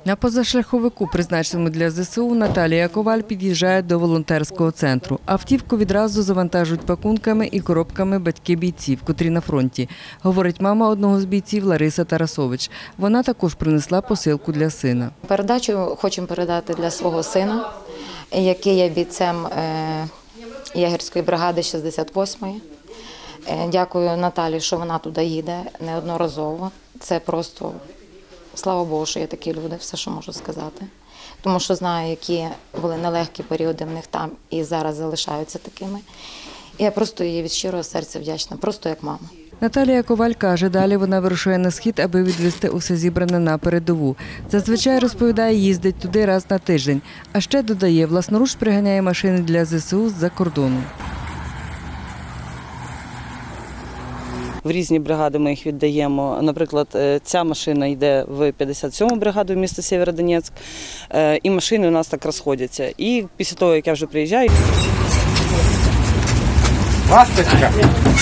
На позашляховику, призначеному для ЗСУ, Наталія Коваль під'їжджає до волонтерського центру. Автівку відразу завантажують пакунками і коробками батьки бійців, котрі на фронті, говорить мама одного з бійців Лариса Тарасович. Вона також принесла посилку для сина. Передачу хочемо передати для свого сина, який є бійцем єгерської бригади 68-ї. Дякую Наталі, що вона туди їде неодноразово. Це просто, слава Богу, що є такі люди, все, що можу сказати. Тому що знаю, які були нелегкі періоди в них там і зараз залишаються такими. І я просто їй від щирого серця вдячна, просто як мама. Наталія Коваль каже, далі вона вирушає на схід, аби відвезти усе зібране на передову. Зазвичай, розповідає, їздить туди раз на тиждень. А ще, додає, власноруч приганяє машини для ЗСУ з-за кордону. В різні бригади ми їх віддаємо. Наприклад, ця машина йде в 57-му бригаду міста Сєвєродонецьк, і машини у нас так розходяться. І після того, як я вже приїжджаю... Ласточка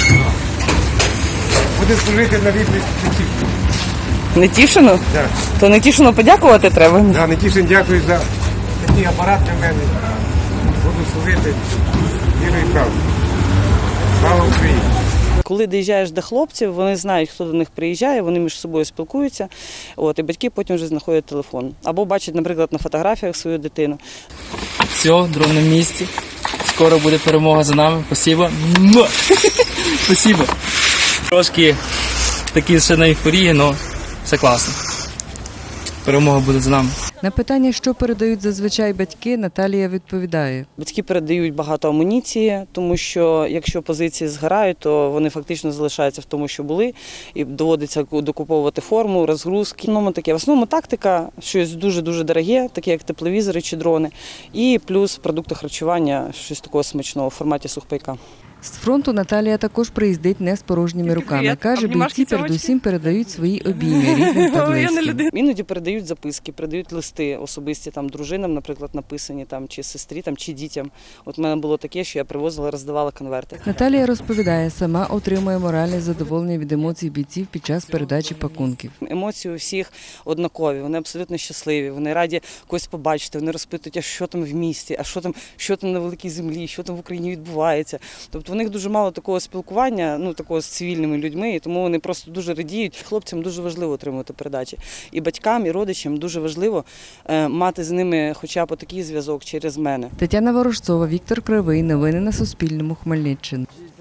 буде служити на відповідь Нетішину. Нетішину? Так. То Нетішину подякувати треба? Да, Нетішин, дякую за такий апарат для мене. Буду служити вірою і правдою. Слава Україні! Коли доїжджаєш до хлопців, вони знають, хто до них приїжджає, вони між собою спілкуються, і батьки потім вже знаходять телефон. Або бачать, наприклад, на фотографіях свою дитину. Все, дрон на місці. Скоро буде перемога за нами. Спасибо. Спасибо. Трошки такі ще на ейфорії, але все класно. Перемога буде за нами. На питання, що передають зазвичай батьки, Наталія відповідає. Батьки передають багато амуніції, тому що якщо позиції згорають, то вони фактично залишаються в тому, що були, і доводиться докуповувати форму, розгрузки. В основному тактика, щось дуже-дуже дороге, таке як тепловізори чи дрони, і плюс продукти харчування, щось такого смачного в форматі сухпайка. З фронту Наталія також приїздить не з порожніми руками. Каже, бійці передусім передають свої обійми рідним та близьким. Іноді передають записки, передають листи особисті там дружинам, наприклад, написані там чи сестрі, там чи дітям. От в мене було таке, що я привозила, роздавала конверти. Наталія розповідає, сама отримує моральне задоволення від емоцій бійців під час передачі пакунків. Емоції у всіх однакові, вони абсолютно щасливі, вони раді когось побачити, вони розпитують, а що там в місті, а що там на великій землі, що там в Україні відбувається. Тобто у них дуже мало такого спілкування, такого з цивільними людьми, і тому вони просто дуже радіють. Хлопцям дуже важливо отримувати передачі. І батькам, і родичам дуже важливо мати з ними хоча б такий зв'язок через мене. Тетяна Ворожцова, Віктор Кривий. Новини на Суспільному. Хмельниччина.